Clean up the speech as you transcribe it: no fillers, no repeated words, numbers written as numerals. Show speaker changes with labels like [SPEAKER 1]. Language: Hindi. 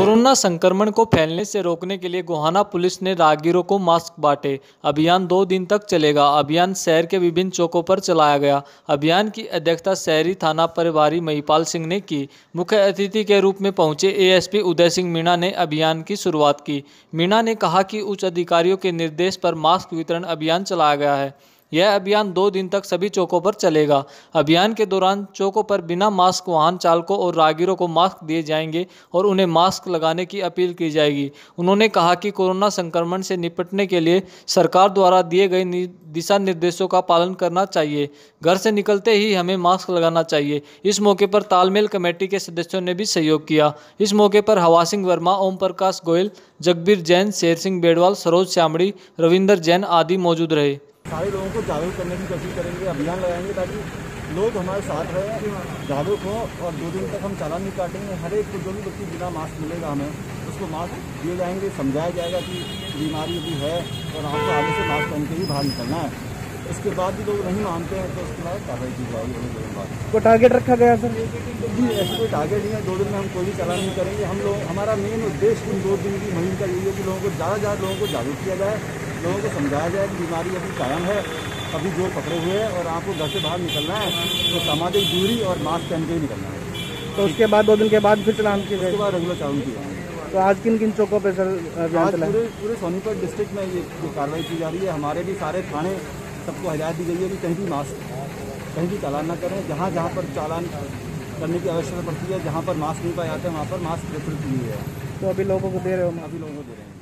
[SPEAKER 1] कोरोना संक्रमण को फैलने से रोकने के लिए गोहाना पुलिस ने राहगीरों को मास्क बांटे। अभियान 2 दिन तक चलेगा। अभियान शहर के विभिन्न चौकों पर चलाया गया। अभियान की अध्यक्षता शहरी थाना प्रभारी महिपाल सिंह ने की। मुख्य अतिथि के रूप में पहुंचे एएसपी उदय सिंह मीणा ने अभियान की शुरुआत की। मीणा ने कहा कि उच्च अधिकारियों के निर्देश पर मास्क वितरण अभियान चलाया गया है। यह अभियान 2 दिन तक सभी चौकों पर चलेगा। अभियान के दौरान चौकों पर बिना मास्क वाहन चालकों और राहगीरों को मास्क दिए जाएंगे और उन्हें मास्क लगाने की अपील की जाएगी। उन्होंने कहा कि कोरोना संक्रमण से निपटने के लिए सरकार द्वारा दिए गए दिशा निर्देशों का पालन करना चाहिए। घर से निकलते ही हमें मास्क लगाना चाहिए। इस मौके पर तालमेल कमेटी के सदस्यों ने भी सहयोग किया। इस मौके पर हवा सिंह वर्मा, ओम प्रकाश गोयल, जगबीर जैन, शेर सिंह बेड़वाल, सरोज श्यामड़ी, रविंदर जैन आदि मौजूद रहे।
[SPEAKER 2] सारे लोगों को जागरूक करने की कोशिश करेंगे, अभियान लगाएंगे ताकि लोग हमारे साथ रहें, जागरूक हों और 2 दिन तक हम चालान नहीं काटेंगे। हर एक को जो भी व्यक्ति बिना मास्क मिलेगा हमें उसको मास्क दिए जाएंगे, समझाया जाएगा कि बीमारी भी है और आपको आगे से मास्क पहन के ही बाहर निकलना है। इसके बाद भी लोग नहीं मानते हैं तो उसके बाद कार्रवाई की जाएगी।
[SPEAKER 3] कोई टारगेट रखा गया सर?
[SPEAKER 2] जी ऐसे कोई टारगेट नहीं है। 2 दिन में हम कोई भी चालान नहीं करेंगे। हम लोग हमारा मेन उद्देश्य इन 2 दिन की मुहिम का यही है कि लोगों को ज़्यादा लोगों को जागरूक किया जाए, लोगों को समझाया जाए कि बीमारी अभी कायम है, अभी जोर पकड़े हुए हैं और आपको घर से बाहर निकलना है तो सामाजिक दूरी और मास्क पहन के ही निकलना है।
[SPEAKER 3] तो उसके बाद 2 दिन के बाद फिर चालान किया
[SPEAKER 2] उसके बाद रेगुलर चालान किया।
[SPEAKER 3] तो आज किन किन चौकों पे सर
[SPEAKER 2] आज पूरे सोनीपत डिस्ट्रिक्ट में ये कार्रवाई की जा रही है। हमारे भी सारे थाने सबको हिदायत दी गई है कि कहीं भी मास्क कहीं भी चालान ना करें। जहाँ पर चालान करने की आवश्यकता पड़ती है, जहाँ पर मास्क नहीं पाए जाते हैं वहाँ पर मास्क प्रेफर की है।
[SPEAKER 3] तो अभी लोगों को दे रहे हो?
[SPEAKER 2] अभी लोगों को दे रहे हैं।